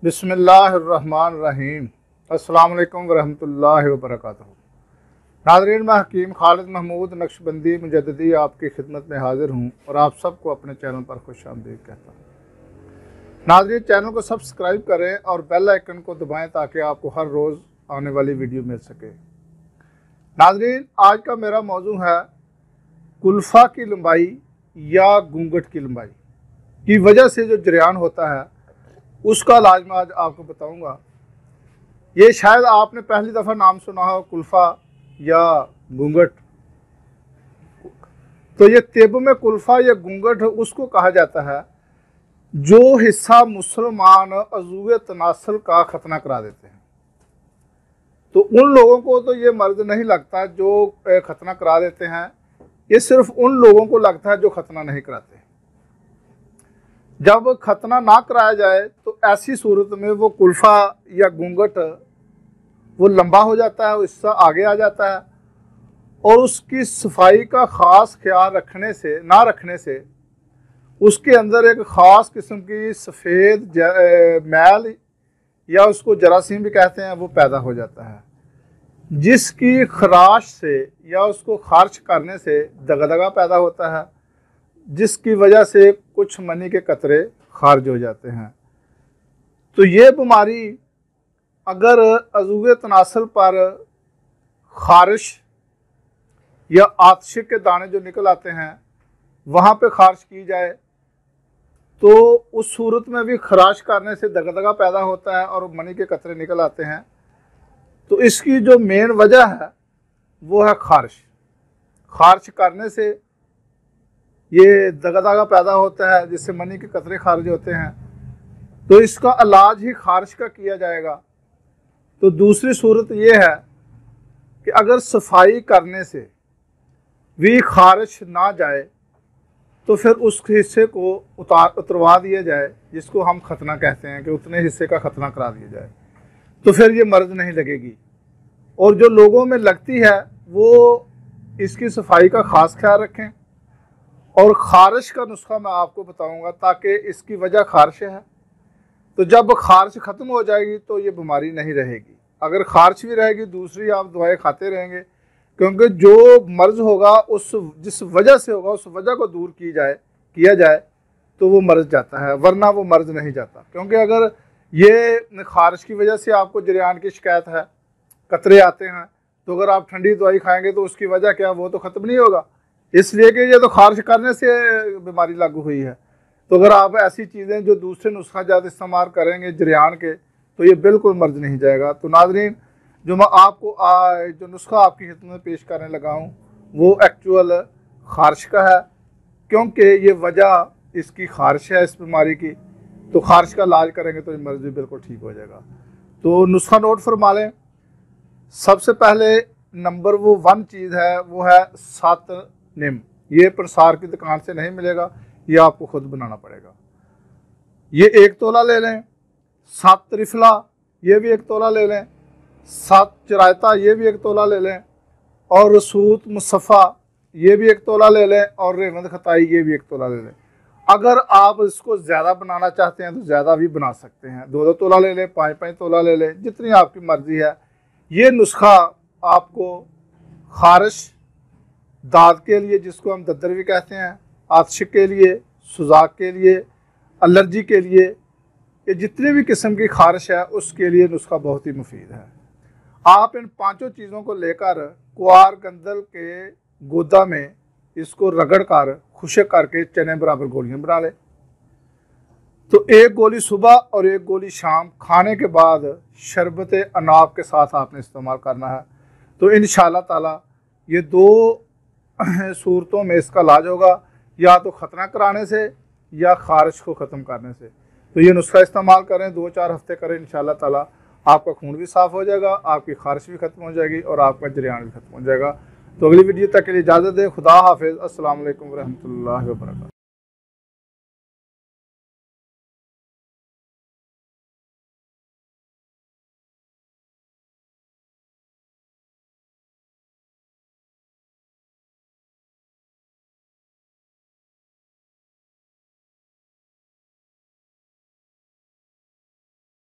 बिस्मिल्लाहिर्रहमानिर्रहीम। अस्सलाम वालेकुम वरहमतुल्लाहि वबरकातुहू। नाज़रीन, मैं हकीम खालिद महमूद नक्शबंदी मुजद्दिदी आपकी खिदमत में हाज़िर हूँ और आप सबको अपने चैनल पर खुशामदीद कहता हूँ। नाज़रीन, चैनल को सब्सक्राइब करें और बेल आइकन को दबाएं ताकि आपको हर रोज़ आने वाली वीडियो मिल सके। नाज़रीन, आज का मेरा मौजू है कुल्फ़ा की लंबाई या घूंघट की लंबाई की वजह से जो जरियान होता है उसका इलाज मैं आज आपको बताऊंगा। ये शायद आपने पहली दफ़ा नाम सुना हो, कुल्फ़ा या घूंघट। तो ये तिब में कुल्फ़ा या घूंघट उसको कहा जाता है जो हिस्सा मुसलमान अज़ूए तनासल का खतना करा देते हैं। तो उन लोगों को तो ये मर्ज नहीं लगता जो खतना करा देते हैं, ये सिर्फ उन लोगों को लगता है जो खतना नहीं कराते। जब खतना ना कराया जाए तो ऐसी सूरत में वो कुल्फ़ा या घूंघट वो लंबा हो जाता है, हिस्सा आगे आ जाता है और उसकी सफाई का ख़ास ख्याल रखने से उसके अंदर एक ख़ास किस्म की सफ़ेद मैल या उसको जरासीम भी कहते हैं वो पैदा हो जाता है, जिसकी खराश से या उसको खारिज करने से दगदगा पैदा होता है, जिसकी वजह से कुछ मनी के कतरे खारिज हो जाते हैं। तो ये बीमारी अगर अज़ूए तनासल पर खारिश या आतिश के दाने जो निकल आते हैं वहाँ पे खारिश की जाए तो उस सूरत में भी खराश करने से दगदगा पैदा होता है और मनी के कतरे निकल आते हैं। तो इसकी जो मेन वजह है वो है खारिश करने से ये दगदगा पैदा होता है, जिससे मनी के कतरे खारिज होते हैं। तो इसका इलाज ही खारिश का किया जाएगा। तो दूसरी सूरत ये है कि अगर सफाई करने से भी खारिश ना जाए तो फिर उस हिस्से को उतरवा दिया जाए, जिसको हम खतना कहते हैं कि उतने हिस्से का खतना करा दिया जाए, तो फिर ये मर्ज नहीं लगेगी। और जो लोगों में लगती है वो इसकी सफाई का ख़ास ख्याल रखें। और खारिश का नुस्खा मैं आपको बताऊंगा ताकि इसकी वजह खारिश है, तो जब खारिश ख़त्म हो जाएगी तो ये बीमारी नहीं रहेगी। अगर खारिश भी रहेगी दूसरी आप दवाएं खाते रहेंगे, क्योंकि जो मर्ज़ होगा उस जिस वजह से होगा उस वजह को दूर किया जाए तो वो मर्ज जाता है, वरना वो मर्ज नहीं जाता। क्योंकि अगर ये खारिश की वजह से आपको जरियान की शिकायत है, कतरे आते हैं, तो अगर आप ठंडी दवाई खाएँगे तो उसकी वजह क्या, वो तो ख़त्म नहीं होगा। इसलिए कि ये तो खारिश करने से बीमारी लागू हुई है। तो अगर आप ऐसी चीज़ें जो दूसरे नुस्खा ज़्यादा इस्तेमाल करेंगे जरियान के, तो ये बिल्कुल मर्ज नहीं जाएगा। तो नाज़रीन, जो मैं आपको जो नुस्खा आपकी खिदमत में पेश करने लगा हूँ वो एक्चुअल खारिश का है, क्योंकि ये वजह इसकी खारिश है इस बीमारी की। तो खारिश का इलाज करेंगे तो ये मर्ज भी बिल्कुल ठीक हो जाएगा। तो नुस्खा नोट फरमा लें। सबसे पहले नंबर 1 चीज़ है वो है 7 नीम। ये प्रसार की दुकान से नहीं मिलेगा, ये आपको खुद बनाना पड़ेगा। ये 1 तोला ले लें। 7 त्रिफला, ये भी 1 तोला ले लें। 7 चरायता, ये भी 1 तोला ले लें। और रसूत मुसफ़ा, ये भी 1 तोला ले लें। और रेवंद खताई, ये भी 1 तोला ले लें। अगर आप इसको ज़्यादा बनाना चाहते हैं तो ज़्यादा भी बना सकते हैं, 2-2 तोला ले लें, 5-5 तोला ले लें, जितनी आपकी मर्ज़ी है। ये नुस्खा आपको खारिश, दाद के लिए जिसको हम दद्दर भी कहते हैं, आतिश के लिए, सुजाक के लिए, एलर्जी के लिए, ये जितने भी किस्म की खारिश है उसके लिए नुस्खा बहुत ही मुफीद है। आप इन 5 चीज़ों को लेकर कुआर गंदल के गोदा में इसको रगड़ कर खुशक करके चने बराबर गोलियां बना लें। तो 1 गोली सुबह और 1 गोली शाम खाने के बाद शरबत अनाब के साथ आपने इस्तेमाल करना है। तो इंशाअल्लाह ताला ये 2 सूरतों में इसका इलाज होगा, या तो खतना कराने से या खारिश को ख़त्म करने से। तो ये नुस्खा इस्तेमाल करें, 2-4 हफ्ते करें, इंशाअल्लाह ताला आपका खून भी साफ़ हो जाएगा, आपकी खारिश भी ख़त्म हो जाएगी और आपका जरियान भी ख़त्म हो जाएगा। तो अगली वीडियो तक के लिए इजाज़त दें। खुदा हाफिज़। अस्सलाम वालेकुम रहमतुल्लाहि व बरकातहू।